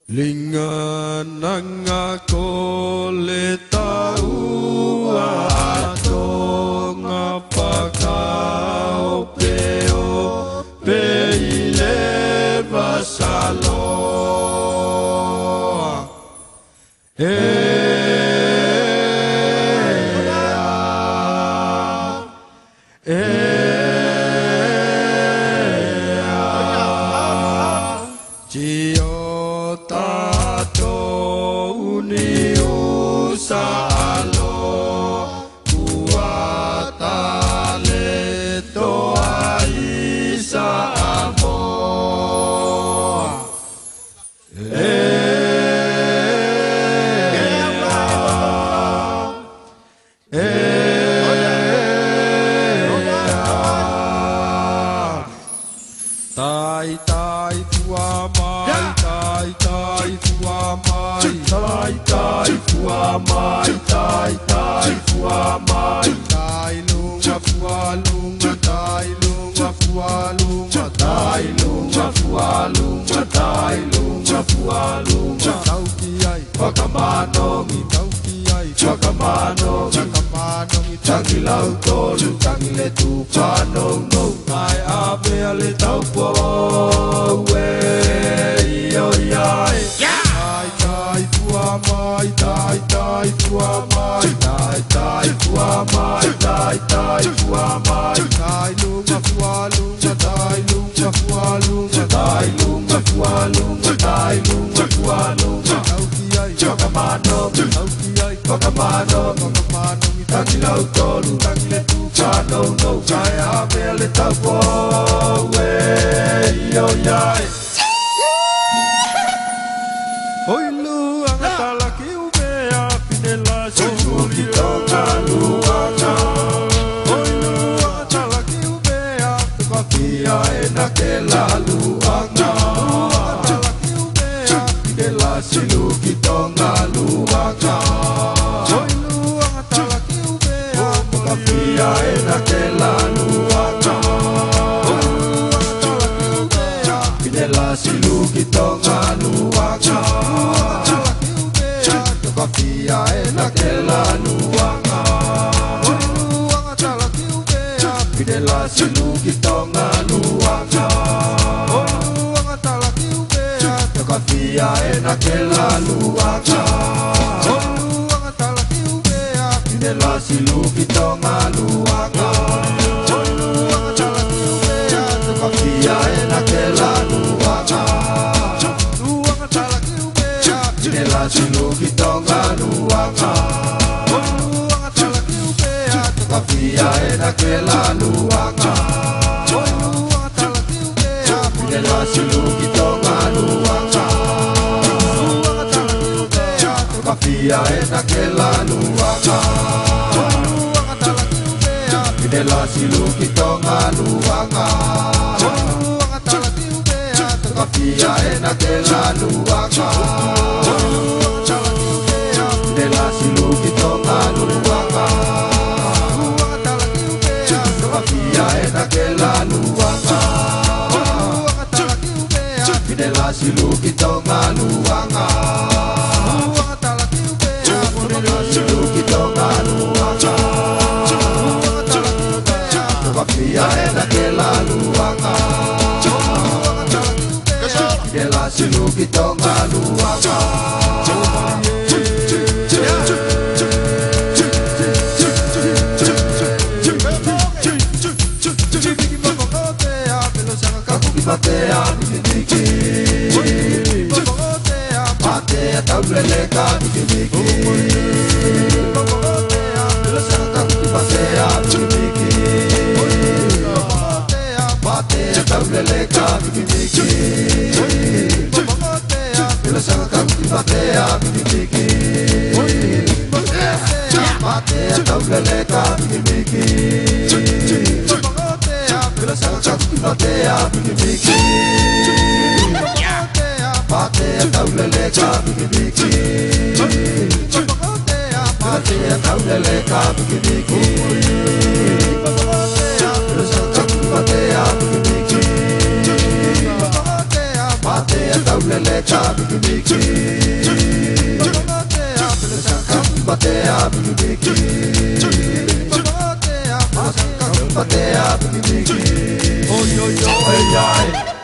Lingananga ko le tau ato ngapakao peo peile vasalo Tangilau tolu, tangile tu pano no, mai ave ale tau po we yo yai. Tai tai tua mai, tai tai tua mai, tai tai tua mai, tai tai tua mai, tai lunga tua lunga, tai lunga tua lunga, tai lunga tua lunga, tai lunga tua lunga. Chokamano, Chokamano, Chokamano, Tangilau tolu, tangile tu pano no, mai ave ale tau po we yo yai. Oi lua ngatala ki uvea pinela sumuli tonga luanga. Oi lua ngatala ki uvea tukapia enakela luanga. Lua ngatala ki uvea pinela siluki tonga luanga. Oi lua ngatala ki uvea tukapia enakela luanga. Oi lua ngatala ki uvea pinela siluki tonga luanga. Papia ena kela luanga, luanga tala kiuvea, pidela siluki tonga luanga, luanga tala kiuvea, papia ena kela luanga, luanga tala kiuvea, pidela siluki tonga luanga, luanga tala kiuvea, papia ena kela luanga, luanga tala kiuvea, pidela siluki tonga luanga, luanga tala kiuvea, papia ena kela luanga, luanga tala kiuvea, pidela siluki tonga luanga, luanga tala kiuvea, papia ena kela luanga, luanga tala kiuvea, pidela siluki tonga luanga, luanga tala kiuvea, papia ena kela luanga. Dela siluki tonga luanga, luanga tala kiuvea, papia ena kela luanga, luanga tala kiuvea, dela siluki tonga luanga, luanga tala kiuvea, dela siluki tonga luanga, luanga tala kiuvea, papia ena kela luanga, luanga tala kiuvea, dela siluki tonga luanga. Patea, Niuliki, patea, tauleleka, Niuliki, patea, Niuliki, patea, tauleleka, Niuliki, patea, Niuliki, patea, tauleleka, Niuliki. Patea, Niuliki, patea, tauleleka, Niuliki, patea, tauleleka, Niuliki, patea, Niuliki, patea, tauleleka, Oh yo yo, hey,